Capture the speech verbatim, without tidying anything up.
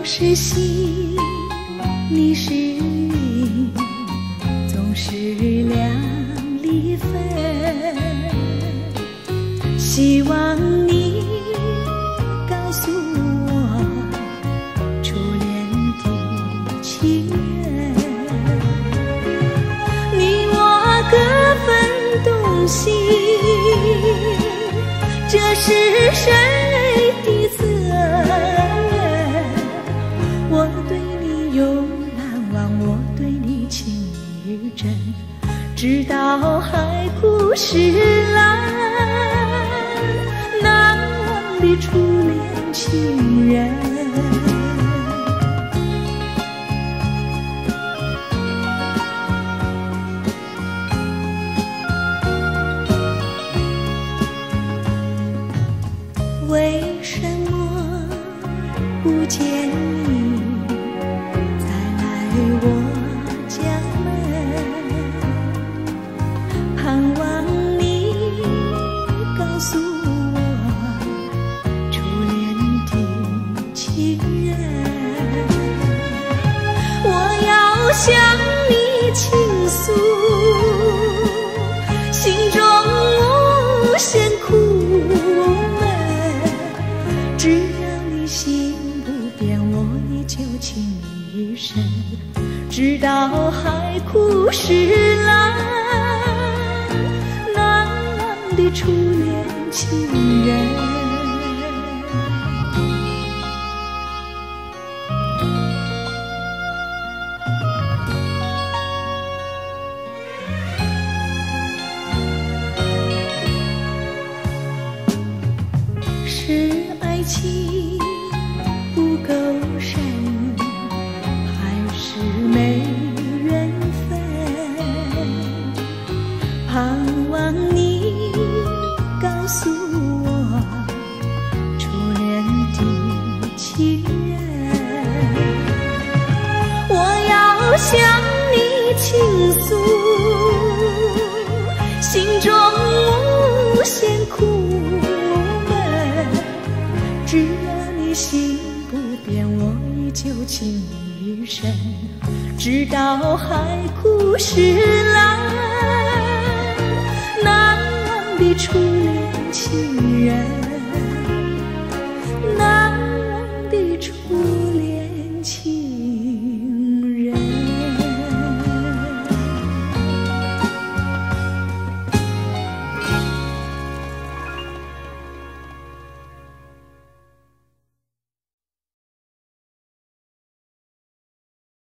是心，你是云，总是两离分。希望你告诉我，初恋的情人，你我各分东西，这是谁的责任？我对你永难忘，我对你情意真，直到海枯石烂，难忘的初恋情人。为什么不见你再来我家门？盼望你告诉我初恋的情人。我要向你倾诉心中无限苦闷，只要你心不变，我依旧情你一生，直到海枯石烂，难忘的初恋情人。是爱情不够深，还是没缘分？盼望你告诉我初恋的情人。我要向你倾诉心中无限苦，只要你心不变，我依旧情你一生，直到海枯石烂，难忘的初恋情人。